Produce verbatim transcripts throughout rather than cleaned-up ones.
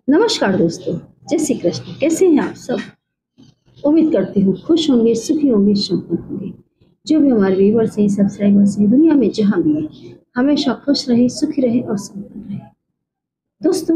नमस्कार दोस्तों, जय श्री कृष्ण। कैसे हैं आप सब? उम्मीद करती हूँ खुश होंगे, सुखी होंगे, संपन्न होंगे। जो भी हमारे व्यूअर्स हैं, सब्सक्राइबर्स हैं, दुनिया में जहाँ भी है, हमेशा खुश रहे, सुखी रहे और संपन्न रहे। दोस्तों,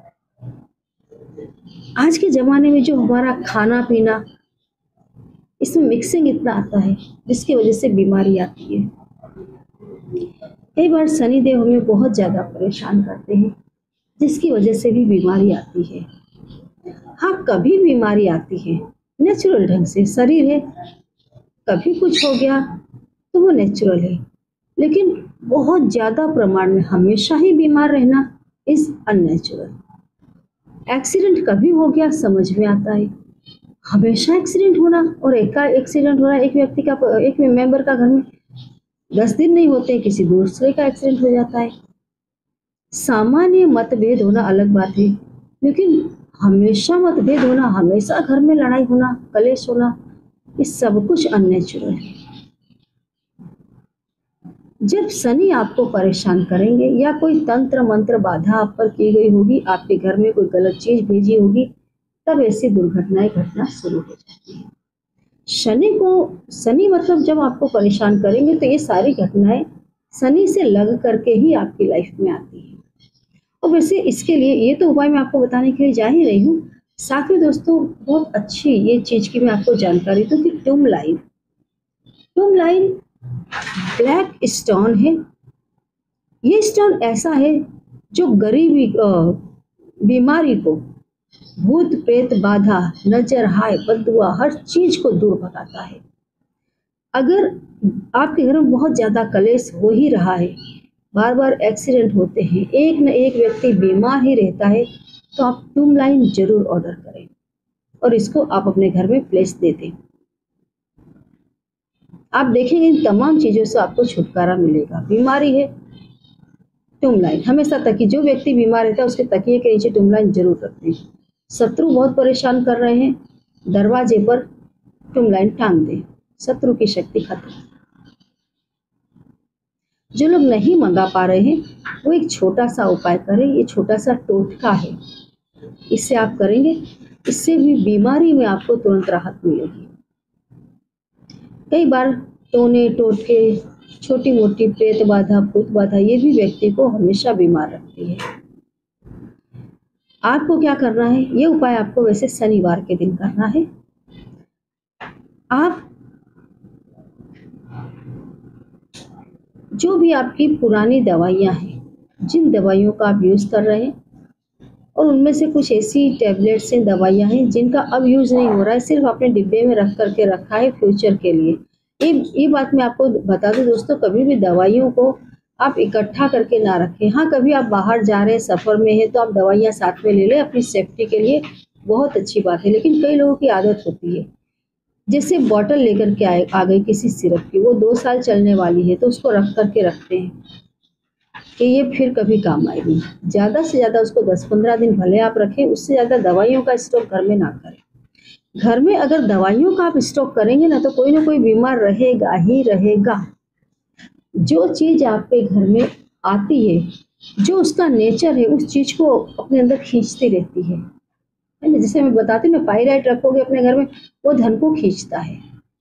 आज के ज़माने में जो हमारा खाना-पीना, इसमें मिक्सिंग इतना आता है, जिसकी वजह से बीमारी आती है। कई बार शनिदेव हमें बहुत ज़्यादा परेशान करते हैं, जिसकी वजह से भी बीमारी आती है। हाँ, कभी बीमारी आती है, नेचुरल ढंग से शरीर है, कभी कुछ हो गया तो वो नेचुरल है, लेकिन बहुत ज़्यादा प्रमाण में हमेशा ही बीमार रहना इज़ अननेचुरल। एक्सीडेंट कभी हो गया समझ में आता है, हमेशा एक्सीडेंट होना और एक का एक्सीडेंट हो रहा है, एक व्यक्ति का, एक मेंबर का घर में दस दिन नहीं होते, किसी दूसरे का एक्सीडेंट हो जाता है। सामान्य मतभेद होना अलग बात है, लेकिन हमेशा मतभेद होना, हमेशा घर में लड़ाई होना, कलेश होना, ये सब कुछ अननेचुरल है। जब शनि आपको परेशान करेंगे या कोई तंत्र मंत्र बाधा आप पर की गई होगी, आपके घर में कोई गलत चीज भेजी होगी, तब ऐसी दुर्घटनाएं घटना शुरू हो जाती है। शनि को शनि मतलब जब आपको परेशान करेंगे तो ये सारी घटनाएं शनि से लग करके ही आपकी लाइफ में आती है। और वैसे इसके लिए ये तो उपाय मैं आपको बताने के लिए जा ही रही हूँ, साथ में दोस्तों बहुत अच्छी ये चीज की मैं आपको जानकारी दूं कि tourmaline tourmaline black stone है। ये स्टोन ऐसा है जो गरीबी, बीमारी को, भूत प्रेत बाधा, नजर, हाय, बददुआ, हर चीज को दूर भगाता है। अगर आपके घर में बहुत ज्यादा कलेश हो ही रहा है, बार बार एक्सीडेंट होते हैं, एक न एक व्यक्ति बीमार ही रहता है, तो आप टूम लाइन जरूर ऑर्डर करें और इसको आप अपने घर में प्लेस दे दें। आप देखेंगे इन तमाम चीजों से आपको छुटकारा मिलेगा। बीमारी है, टूम लाइन हमेशा तकिए, जो व्यक्ति बीमार रहता है उसके तकिए के नीचे टूम लाइन जरूर रखते हैं। शत्रु बहुत परेशान कर रहे हैं, दरवाजे पर टूम लाइन टांग दें, शत्रु की शक्ति खत्म। जो लोग नहीं मंगा पा रहे हैं वो एक छोटा सा उपाय करें, ये छोटा सा टोटका है, इससे आप करेंगे, इससे भी बीमारी में आपको तुरंत राहत मिलेगी। कई बार टोने टोटके, छोटी मोटी प्रेत बाधा, भूत बाधा, ये भी व्यक्ति को हमेशा बीमार रखती है। आपको क्या करना है, ये उपाय आपको वैसे शनिवार के दिन करना है। आप जो भी आपकी पुरानी दवाइयाँ हैं, जिन दवाइयों का आप यूज़ कर रहे हैं, और उनमें से कुछ ऐसी टैबलेट्स हैं, दवाइयाँ हैं जिनका अब यूज़ नहीं हो रहा है, सिर्फ आपने डिब्बे में रख करके रखा है फ्यूचर के लिए। ये ये बात मैं आपको बता दूं दोस्तों, कभी भी दवाइयों को आप इकट्ठा करके ना रखें। हाँ, कभी आप बाहर जा रहे हैं, सफ़र में हैं, तो आप दवाइयाँ साथ में ले लें अपनी सेफ्टी के लिए, बहुत अच्छी बात है। लेकिन कई लोगों की आदत होती है, जैसे बॉटल लेकर के आए आ गई किसी सिरप की, वो दो साल चलने वाली है तो उसको रख करके रखते हैं कि ये फिर कभी काम आएगी। ज़्यादा से ज़्यादा उसको दस पंद्रह दिन भले आप रखें, उससे ज़्यादा दवाइयों का स्टॉक घर में ना करें। घर में अगर दवाइयों का आप स्टॉक करेंगे ना, तो कोई ना कोई बीमार रहेगा ही रहेगा। जो चीज़ आपके घर में आती है, जो उसका नेचर है, उस चीज़ को अपने अंदर खींचती रहती है, है ना। जैसे मैं बताती हूँ ना, पाइराइट रखोगे अपने घर में, वो धन को खींचता है।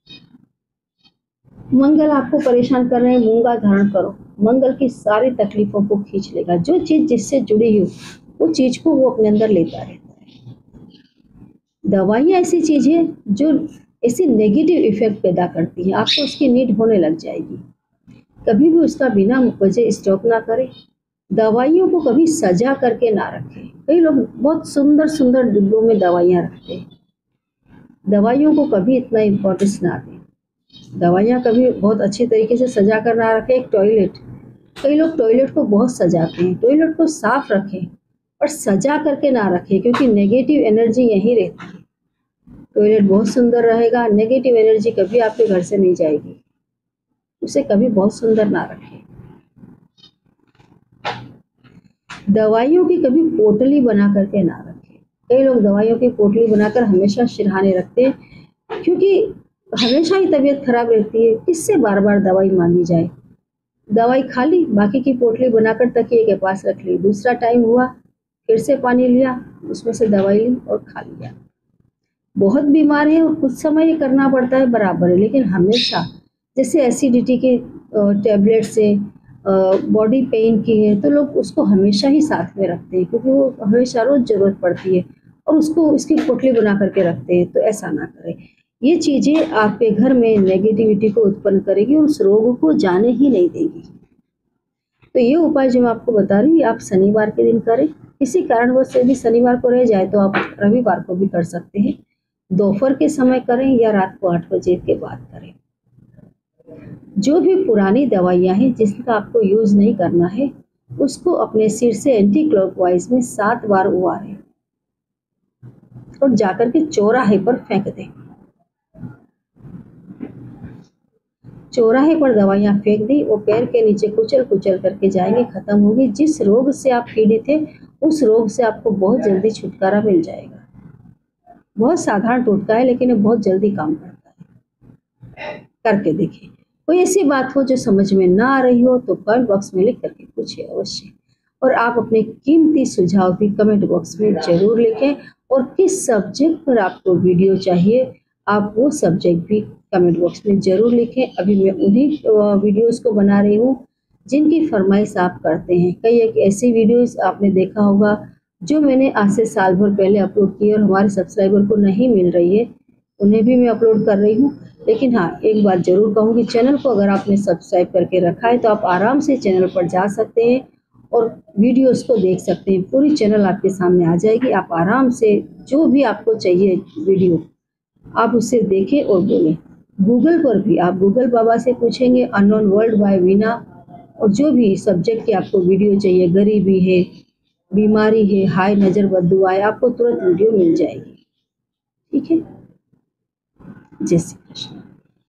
मंगल आपको परेशान कर रहे हैं, मूंगा धारण करो, मंगल की सारी तकलीफों को खींच लेगा। जो चीज जिससे जुड़ी हो वो चीज को वो अपने अंदर लेता रहता है। दवाइयाँ ऐसी चीज है जो ऐसी नेगेटिव इफेक्ट पैदा करती है, आपको उसकी नीड होने लग जाएगी। कभी भी उसका बिना वजह स्टॉक ना करें। दवाइयों को कभी सजा करके ना रखें। कई लोग बहुत सुंदर सुंदर डिब्बों में दवाइयाँ रखते हैं, दवाइयों को कभी इतना इम्पोर्टेंस ना दें। दवाइयाँ कभी बहुत अच्छी तरीके से सजा कर ना रखें। एक टॉयलेट, कई लोग टॉयलेट को बहुत सजाते हैं, टॉयलेट को साफ रखें और सजा करके ना रखें, क्योंकि नेगेटिव एनर्जी यहीं रहती है। टॉयलेट बहुत सुंदर रहेगा, नेगेटिव एनर्जी कभी आपके घर से नहीं जाएगी, उसे कभी बहुत सुंदर ना रखें। दवाइयों की कभी पोटली बना करके ना रखें। कई लोग दवाइयों की पोटली बनाकर हमेशा सिरहाने रखते हैं, क्योंकि हमेशा ही तबीयत खराब रहती है, किससे बार बार दवाई मांगी जाए। दवाई खा ली, बाकी की पोटली बनाकर तकिए के पास रख ली, दूसरा टाइम हुआ फिर से पानी लिया, उसमें से दवाई ली और खा लिया। बहुत बीमार है और कुछ समय ये करना पड़ता है बराबर है, लेकिन हमेशा जैसे एसिडिटी के टैबलेट से बॉडी पेन की है तो लोग उसको हमेशा ही साथ में रखते हैं, क्योंकि वो हमेशा रोज ज़रूरत पड़ती है और उसको इसकी पोटली बना करके रखते हैं। तो ऐसा ना करें। ये चीज़ें आपके घर में नेगेटिविटी को उत्पन्न करेगी और उस रोग को जाने ही नहीं देगी। तो ये उपाय जो मैं आपको बता रही हूँ आप शनिवार के दिन करें। किसी कारणवश से भी शनिवार को रह जाए तो आप रविवार को भी कर सकते हैं। दोपहर के समय करें या रात को आठ बजे के बाद करें। जो भी पुरानी दवाइयाँ हैं जिसका आपको यूज नहीं करना है उसको अपने सिर से एंटी क्लॉकवाइज में सात बार उबारें और जाकर के चौराहे पर फेंक दें। चौराहे पर दवाइयाँ फेंक दी, वो पैर के नीचे कुचल कुचल करके जाएंगे, खत्म होगी। जिस रोग से आप पीड़ित थे उस रोग से आपको बहुत जल्दी छुटकारा मिल जाएगा। बहुत साधारण टोटका है लेकिन ये बहुत जल्दी काम करता है। करके देखिए। कोई ऐसी बात हो जो समझ में ना आ रही हो तो कमेंट बॉक्स में लिख करके पूछिए अवश्य। और आप अपने कीमती सुझाव भी कमेंट बॉक्स में जरूर लिखें। और किस सब्जेक्ट पर आपको वीडियो चाहिए आप वो सब्जेक्ट भी कमेंट बॉक्स में जरूर लिखें। अभी मैं उन्हीं वीडियोस को बना रही हूँ जिनकी फरमाइश आप करते हैं। कई एक ऐसी वीडियोस आपने देखा होगा जो मैंने आज से साल भर पहले अपलोड की और हमारे सब्सक्राइबर को नहीं मिल रही है, उन्हें भी मैं अपलोड कर रही हूँ। लेकिन हाँ, एक बात जरूर कहूँगी, चैनल को अगर आपने सब्सक्राइब करके रखा है तो आप आराम से चैनल पर जा सकते हैं और वीडियोस को देख सकते हैं। पूरी चैनल आपके सामने आ जाएगी। आप आराम से जो भी आपको चाहिए वीडियो आप उसे देखें और बोलें। गूगल पर भी आप गूगल बाबा से पूछेंगे अननोन वर्ल्ड बाय वीना, और जो भी सब्जेक्ट की आपको वीडियो चाहिए, गरीबी है, बीमारी है, हाय नज़र बद्दुआ है, आपको तुरंत वीडियो मिल जाएगी। ठीक है। जय श्री कृष्ण।